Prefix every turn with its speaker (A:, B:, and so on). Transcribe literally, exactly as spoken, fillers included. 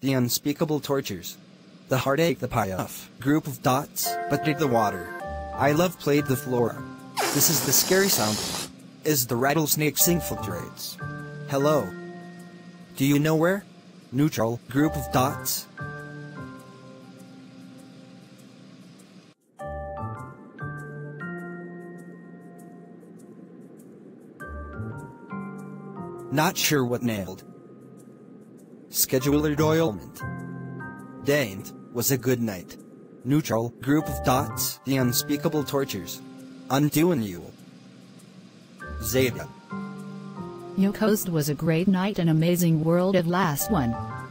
A: the unspeakable tortures. The heartache, the payoff. Group of dots, but did the water. I love played the flora. This is the scary sound. Is the rattlesnakes infiltrates. Hello. Do you know where? Neutral, group of dots. Not sure what nailed. Scheduler Doylement. Daint, was a good night. Neutral, group of dots, the unspeakable tortures. Undoing you. Zeta.
B: Yoko's was a great night, an amazing world of last one.